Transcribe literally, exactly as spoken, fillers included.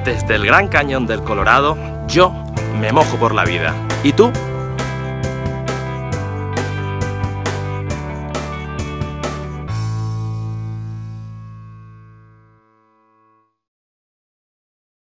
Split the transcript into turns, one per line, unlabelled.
Desde el Gran Cañón del Colorado, yo me mojo por la vida. ¿Y tú?